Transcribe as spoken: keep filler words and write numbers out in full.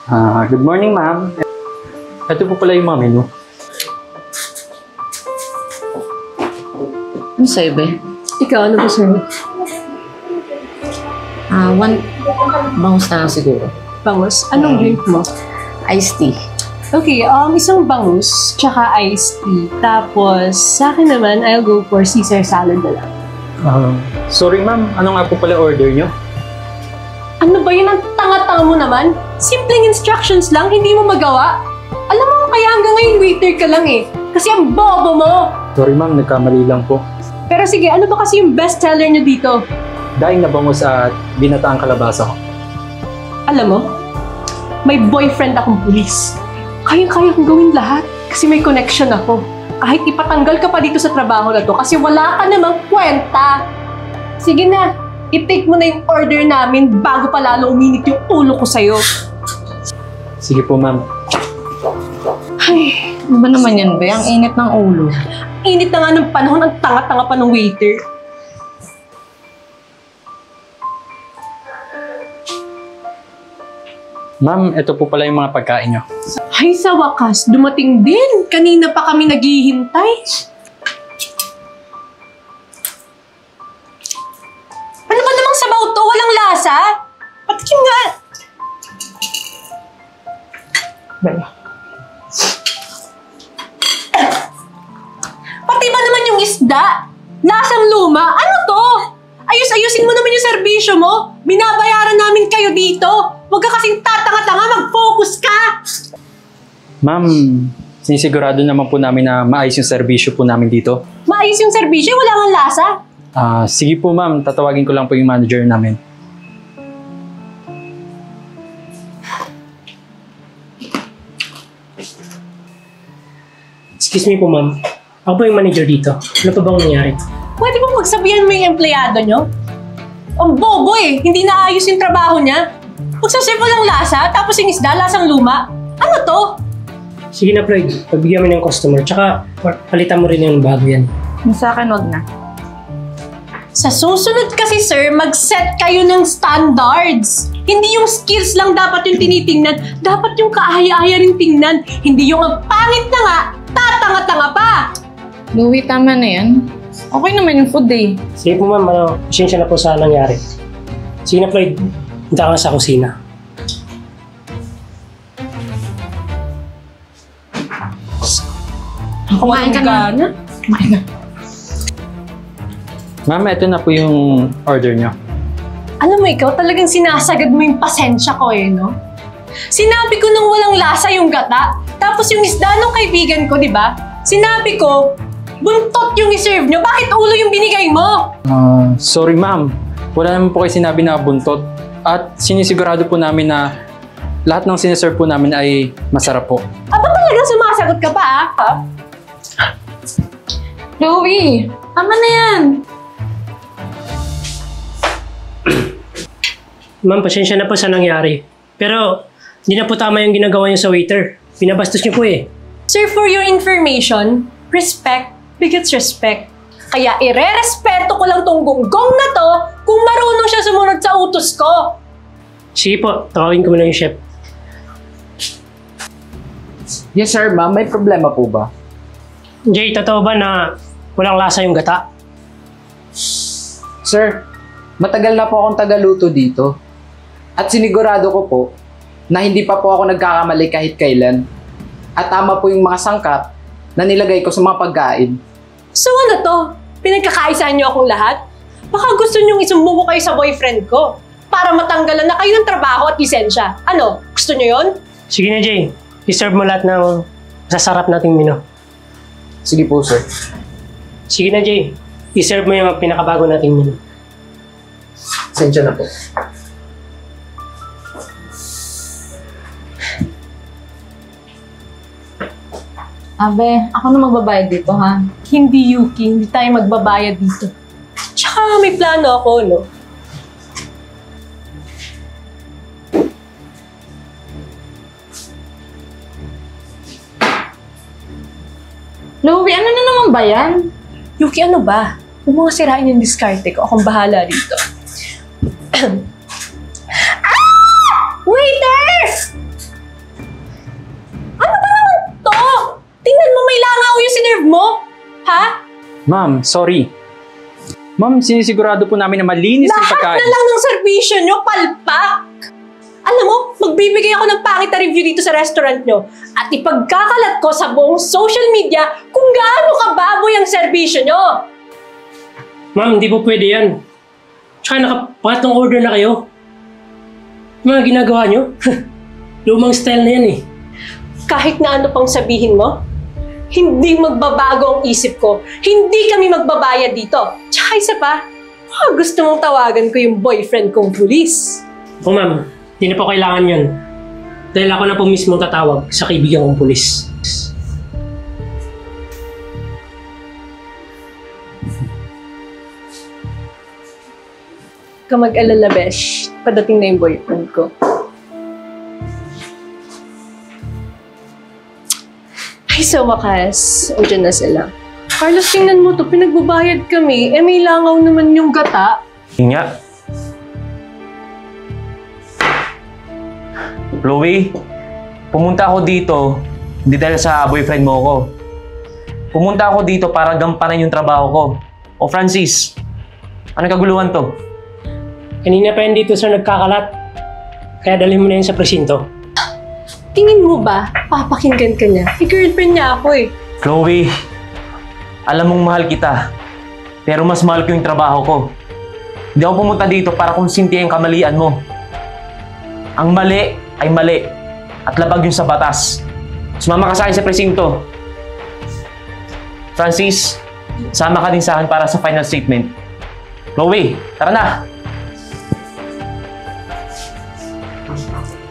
Ah, good morning, ma'am. Ito po pala yung mga menu. Ano sa'yo, be? Ikaw, ano ba sa'yo? Ah, one bangus na lang siguro. Bangus? Anong drink mo? Iced tea. Okay, um, isang bangus, tsaka iced tea. Tapos, sa akin naman, I'll go for Caesar salad na lang. Ah, sorry, ma'am. Ano nga po pala order nyo? Ano ba yun? Ang tanga-tanga mo naman? Simpleng instructions lang, hindi mo magawa? Alam mo, kaya hanggang ngayon waiter ka lang eh. Kasi ang bobo mo! Sorry, ma'am. Nagkamali lang po. Pero sige, ano ba kasi yung best seller nyo dito? Daing na bangus at binataang kalabasa ko. Alam mo, may boyfriend akong pulis. Kayang-kaya kong gawin lahat kasi may connection ako. Kahit ipatanggal ka pa dito sa trabaho na to kasi wala ka namang kwenta. Sige na, i-take mo na yung order namin bago pa lalo uminit yung ulo ko sa'yo. Sige po, ma'am. Ay, Ano ba naman yan, be? Ang init ng ulo. init na nga ng panahon, ang tanga-tanga pa ng waiter. Ma'am, ito po pala yung mga pagkain nyo. Ay, sa wakas, dumating din. Kanina pa kami naghihintay. Ano ba namang sabaw to? Walang lasa? Patikim nga. Pati ba naman yung isda? Lasang luma? Ano to? Ayus-ayusin mo naman yung serbisyo mo. Binabayaran namin kayo dito. Huwag ka kasing tatanga-tanga, mag-focus ka! Ma'am, sinisigurado naman po namin na maayos yung serbisyo po namin dito. Maayos yung serbisyo, wala nga lasa. Ah, sige po, ma'am. Tatawagin ko lang po yung manager namin. Excuse me po, ma'am. Ako ba yung manager dito? Ano pa bang nangyari? Pwede ba magsabihan mo yung empleyado nyo? Ang bobo eh, hindi naayos yung trabaho niya. Magsaserve walang lasa, tapos yung isda, lasang luma. Ano to? Sige na, Floyd. Pagbigyan mo ng customer. Tsaka, palitan mo rin yung bago yan. Yung sa akin, wag na. Sa susunod kasi sir, mag-set kayo ng standards. Hindi yung skills lang dapat yung tinitingnan, dapat yung kaaya-aya rin tingnan. Hindi yung ang pangit na nga, tatanga-tanga pa. Louie, tama na yan. Okay naman yung food eh. Sige po, ma'am. Ano, pasensya na po sa nangyari. Sige na, Floyd. Punta ka sa kusina. Kumain ka na. Kumain na. Ma'am, ito na po yung order nyo. Alam mo ikaw, talagang sinasagad mo yung pasensya ko eh, no? Sinabi ko nung walang lasa yung gata, tapos yung isda nung kaibigan ko, di ba? Sinabi ko, buntot yung iserve nyo, bakit ulo yung binigay mo? Ah, sorry, ma'am. Wala naman po kayo sinabi na buntot. At sinisigurado po namin na lahat ng siniserve po namin ay masarap po. Aba talagang sumasagot ka pa, ah? Ha? Louie, tama na yan. Ma'am, pasensya na po sa nangyari. Pero, hindi na po tama yung ginagawa niyo sa waiter. Pinabastos niyo po eh. Sir, for your information, respect begets respect. Kaya ire-respeto ko lang tong gonggong na to kung marunong siya sumunod sa utos ko. Sige po, tawagin ko muna yung chef. Yes sir, ma'am. May problema po ba? Jay, totoo ba na walang lasa yung gata? Sir, matagal na po akong tagaluto dito. At sinigurado ko po na hindi pa po ako nagkakamali kahit kailan. At tama po yung mga sangkap na nilagay ko sa mga pagkain. So ano to? Pinagkakaisaan niyo akong lahat? Baka gusto niyong isumbong ko kayo sa boyfriend ko para matanggalan na kayo ng trabaho at lisensya. Ano? Gusto niyo yon? Sige na, Jay. I-serve mo lahat ng masasarap nating menu. Sige po sir. Sige na, Jay. I-serve mo yung pinakabago nating menu. Sensya na po. Abe, ako na magbabayad dito, ha? Hindi, Yuki. Hindi tayo magbabayad dito. Tsaka may plano ako, no? Louie, ano na naman ba yan? Yuki, ano ba? Huwag mo nga sirain yung diskarte ko. Akong bahala dito. ah! Waiter! Ma'am, sorry. Ma'am, sinisigurado po namin na malinis ang Lahat pagkain. na lang ng serbisyo nyo, palpak! Alam mo, magbibigay ako ng pangit na review dito sa restaurant nyo at ipagkakalat ko sa buong social media kung gaano kababoy ang serbisyo nyo. Ma'am, hindi po pwede yan. Tsaka nakapangatong order na kayo. Yung mga ginagawa nyo, lumang style na yan eh. Kahit na ano pang sabihin mo, hindi magbabago ang isip ko. Hindi kami magbabayad dito. Tsaka isa pa, baka gusto mong tawagan ko yung boyfriend kong pulis. O ma'am, hindi na po kailangan yan. Dahil ako na po mismo tatawag sa kaibigan kong pulis. Ka mag-alala, besh. Padating na yung boyfriend ko. Ay, sa wakas, andyan na sila. Carlos, tingnan mo to. Pinagbabayad kami. Eh, may langaw naman yung gata. Yun nga. Chloe, pumunta ako dito hindi dahil sa boyfriend mo ko. Pumunta ako dito para gampanan yung trabaho ko. O Francis, ano kaguluhan to? Kanina pa yan dito sir nagkakalat. Kaya dalhin mo na yun sa presinto. Tingin mo ba, papakinggan ka niya? Eh, girlfriend niya ako eh. Chloe, alam mong mahal kita. Pero mas mahal ko yung trabaho ko. Hindi ako pumunta dito para konsintihin ang kamalian mo. Ang mali ay mali. At labag yun sa batas. Sumama ka sa akin sa presinto. Francis, sama ka din sa akin para sa final statement. Chloe, tara na!